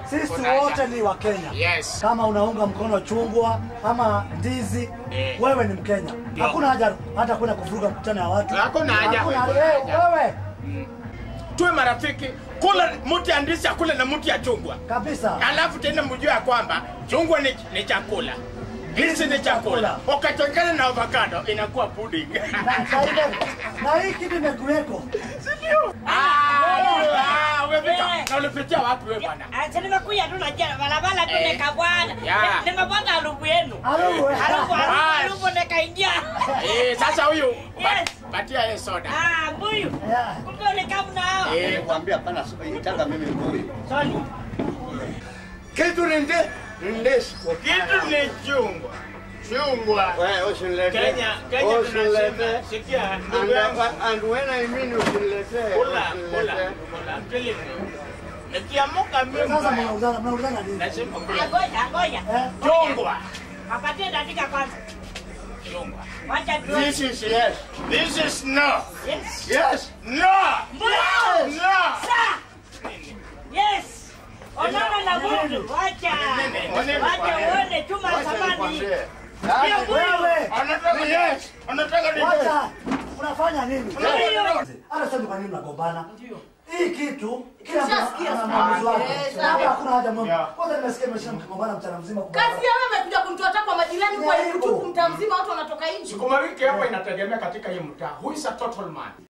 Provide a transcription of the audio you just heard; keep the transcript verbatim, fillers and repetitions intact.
Sisi wote ni wa Kenya. Yes. Kama unaunga mkono chungwa ama ndizi, eh, wewe ni Mkenya. Hakuna haja hata kwenda kuvuruga mkutano wa watu. Hakuna haja. Wewe. Mm. Tuwe marafiki, kula mti ya ndizi kula na mti ya chungwa. Kabisa. Alafu tena mjue kwamba chungwa ni, ni chakula. Ndizi ni chakula. Ukachanganya na avocado inakuwa pudding. Na hii kitu imekuweko. Sio? Ah, wewe vika. Na ulipitia wapi wewe bwana? Acha nimekuja tu na jana barabara tu nikabwana. Nimepata harufu yenu. Harufu harufu nikaingia. Eh, sasa huyu patia yeye soda. Ah, mbuyu. Kumbe ni kama nao. Eh, nikwambia hapana, itaka mimi mbuyu. Sorry. Kitu ninde? Ndizi. Kitu ni chungwa. Chungwa. Wewe usinilete. Kenya, Kenya tunasema. Sikia, ndugu yangu. And when I mean usinilete. Kula, kula, kula. Kile. Nikiamuka mimi. Sasa mnaulizana, mnaulizana nini? Nasema Ngoja, ngoja. Chungwa. Apatie dakika kwanza. Chungwa. Wacha tu. This is yes. This is no. Yes. Yes. No. Yes. No. Sa. Yes. Onana na Mungu. Wacha. Wacha uone chuma samani. Wewe. Anataka yes. Anataka nini? Wacha. Unafanya nini? Hata sasa kwa nini mnagombana? Ndio. Hii kitu kila mtu ana maamuzi yake. Hapa hakuna haja mambo. Kwanza nimesikia mmeshinda mkigombana mchana mzima kwa. Kazi ya wewe kuja kumtoa kwa majirani kwa hiyo mtu mtaa mzima watu wanatoka nje. Sukuma wiki hapa inategemea katika hii mtaa. Who is a total man?